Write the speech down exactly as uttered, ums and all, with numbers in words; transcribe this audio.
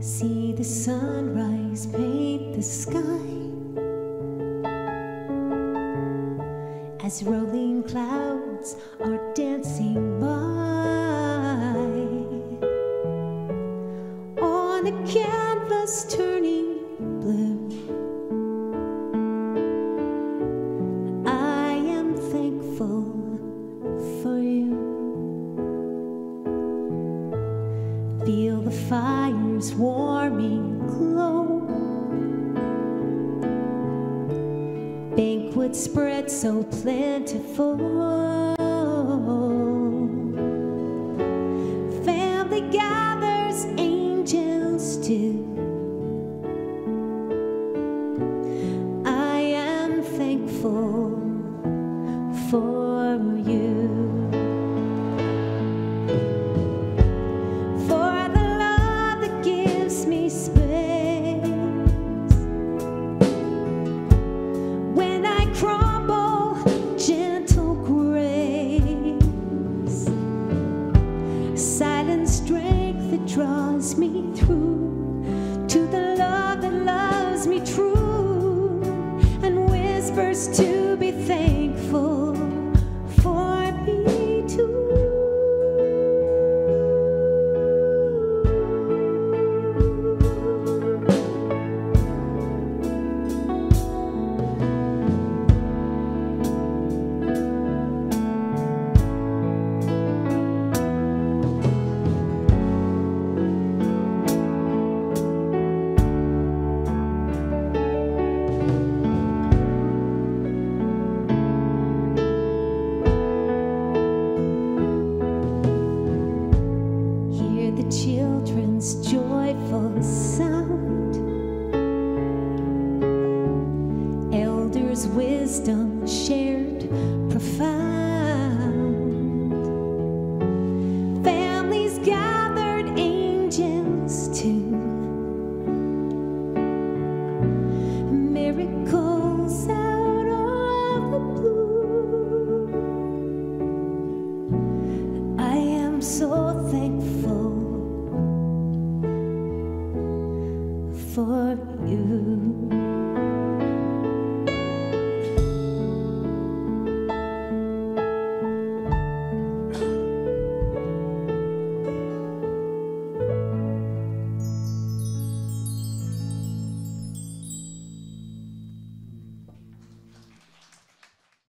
See the sunrise paint the sky as rolling clouds are dancing by on a canvas turning blue. I am thankful for you. Feel the fire's warming glow. Banquet spread so plentiful. Family gathers, angels too. I am thankful for you. Silent strength that draws me through to the love that loves me true and whispers to be thankful for me too. Children's joyful sound, elders' wisdom shared profound, families gathered, angels too, miracles out of the blue. I am so thankful for you.